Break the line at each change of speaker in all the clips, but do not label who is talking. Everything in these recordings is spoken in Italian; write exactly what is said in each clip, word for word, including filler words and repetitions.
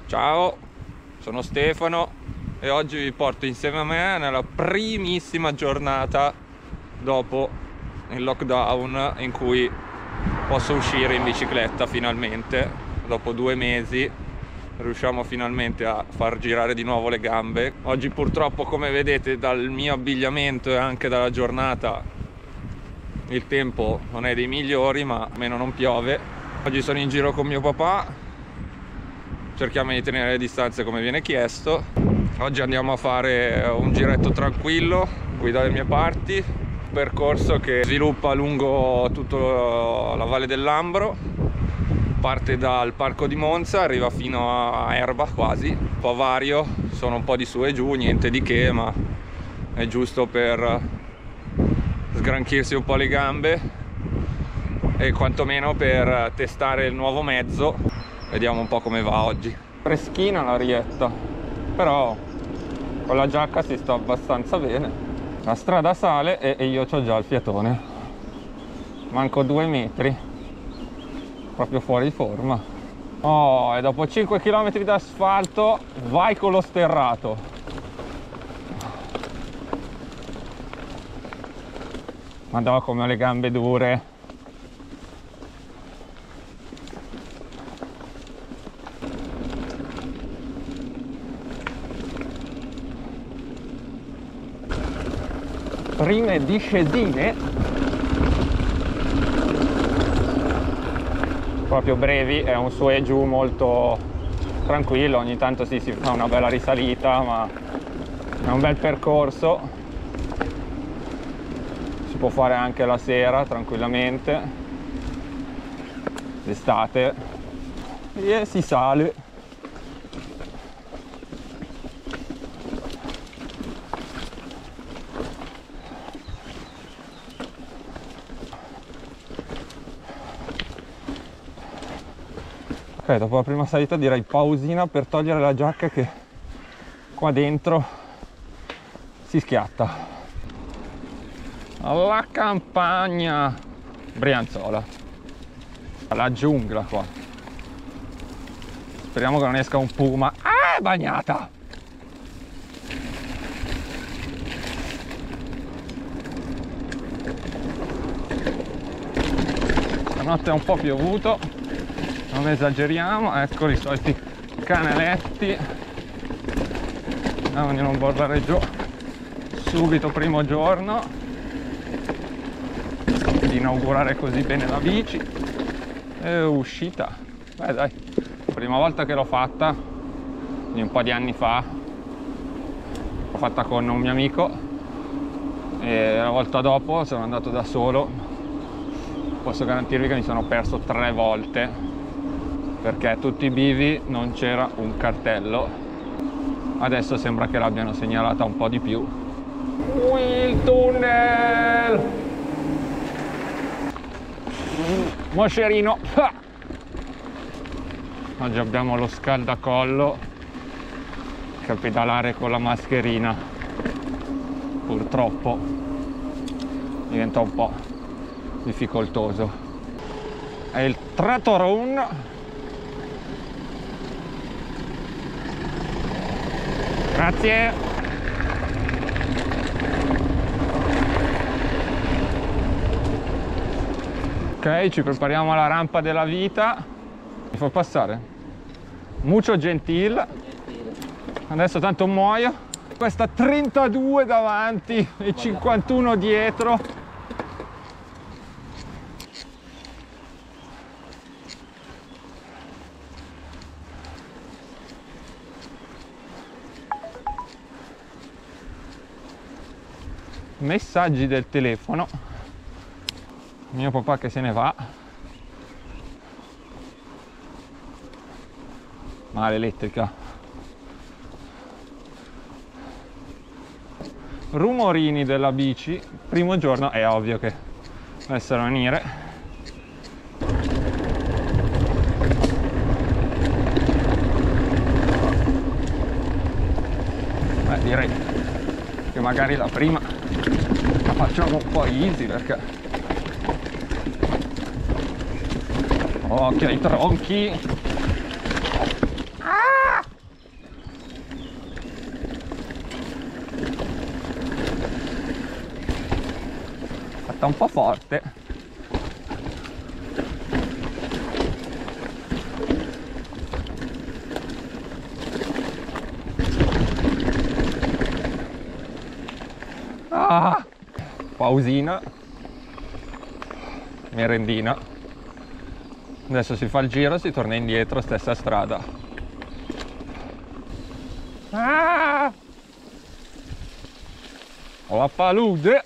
Ciao, sono Stefano e oggi vi porto insieme a me nella primissima giornata dopo il lockdown in cui posso uscire in bicicletta finalmente. Dopo due mesi riusciamo finalmente a far girare di nuovo le gambe. Oggi purtroppo, come vedete dal mio abbigliamento e anche dalla giornata, il tempo non è dei migliori, ma almeno non piove. Oggi sono in giro con mio papà. Cerchiamo di tenere le distanze come viene chiesto. Oggi andiamo a fare un giretto tranquillo qui dalle mie parti, un percorso che sviluppa lungo tutta la Valle del Lambro, parte dal Parco di Monza, arriva fino a Erba quasi, un po' vario, sono un po' di su e giù, niente di che, ma è giusto per sgranchirsi un po' le gambe e quantomeno per testare il nuovo mezzo. Vediamo un po' come va oggi. Freschina l'arietta, però con la giacca si sta abbastanza bene. La strada sale e, e io ho già il fiatone. Manco due metri. Proprio fuori forma. Oh, e dopo cinque chilometri d'asfalto vai con lo sterrato. Madonna, come ho le gambe dure. Prime discesine proprio brevi, è un su e giù molto tranquillo, ogni tanto sì, si fa una bella risalita, ma è un bel percorso, si può fare anche la sera tranquillamente, d'estate, e si sale. Ok, dopo la prima salita direi pausina per togliere la giacca che qua dentro si schiatta. La campagna Brianzola, la giungla qua. Speriamo che non esca un puma. Ah, è bagnata! Stanotte è un po' piovuto, non esageriamo, ecco i soliti canaletti. Andiamo a non borrare giù subito primo giorno, di inaugurare così bene la bici. È uscita, beh dai, prima volta che l'ho fatta, quindi un po' di anni fa, l'ho fatta con un mio amico e la volta dopo sono andato da solo. Posso garantirvi che mi sono perso tre volte perché tutti i bivi non c'era un cartello. Adesso sembra che l'abbiano segnalata un po' di più. Il tunnel Moscerino. Oggi abbiamo lo scaldacollo che pedalare con la mascherina purtroppo diventa un po' difficoltoso. È il Tratoron. Grazie. Ok, ci prepariamo alla rampa della vita. Mi fa passare? Mucho gentil. Adesso tanto muoio. Questa trentadue davanti e cinquantuno dietro. Messaggi del telefono, mio papà che se ne va, ma l'elettrica, rumorini della bici, primo giorno è ovvio che dovessero venire. Beh, direi che magari la prima la facciamo un po' easy perché occhio ai tronchi. Ah! un po' forte. Ah, pausina, merendina, adesso si fa il giro, si torna indietro, stessa strada. Ah, ho la palude.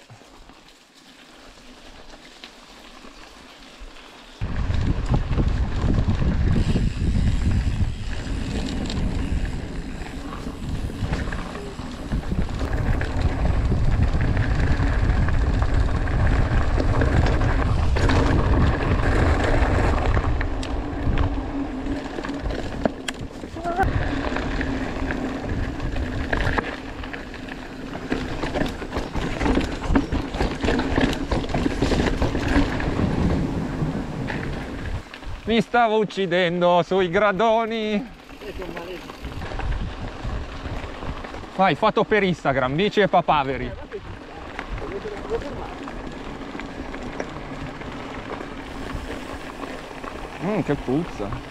Mi stavo uccidendo sui gradoni. Vai, foto per Instagram, bici e papaveri. Mmm, che puzza.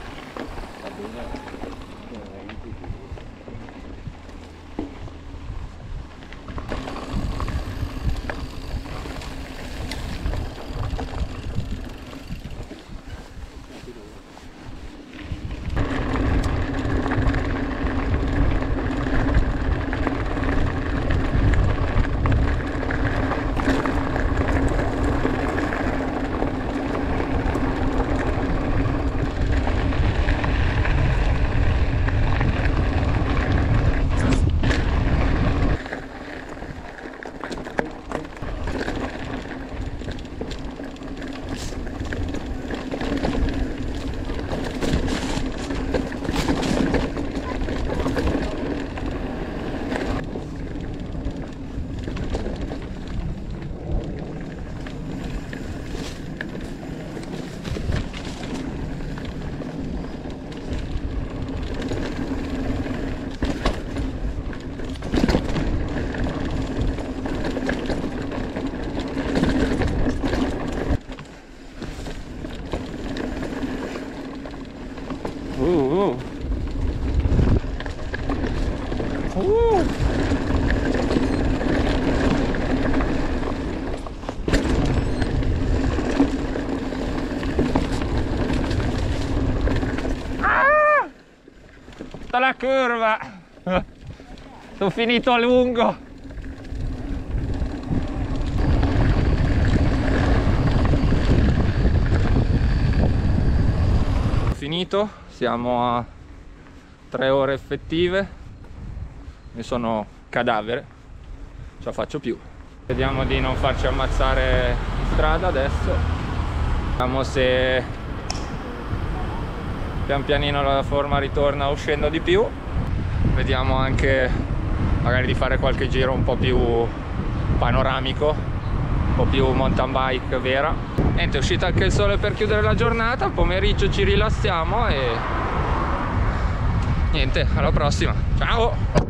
Uh, uh. Uh. Ah! Tutta la curva. Sono finito a lungo. Finito, siamo a tre ore effettive, mi sono cadavere, ce la faccio più. Vediamo di non farci ammazzare in strada adesso, vediamo se pian pianino la forma ritorna uscendo di più, vediamo anche magari di fare qualche giro un po' più panoramico, un po' più mountain bike vera. Niente, è uscito anche il sole per chiudere la giornata, pomeriggio ci rilassiamo e niente, alla prossima, ciao!